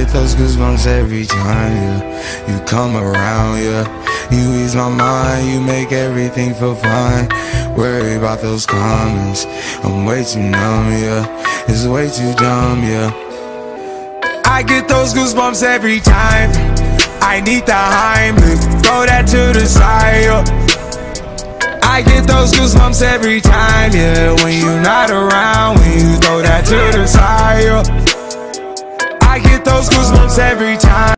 get those goosebumps every time, yeah. You come around, yeah. You ease my mind, you make everything feel fine. Worry about those comments, I'm way too numb, yeah. It's way too dumb, yeah. I get those goosebumps every time. I need the Heimlich, throw that to the side, yeah. I get those goosebumps every time, yeah. When you're not around, when you throw that to the side, yeah. I get those goosebumps every time.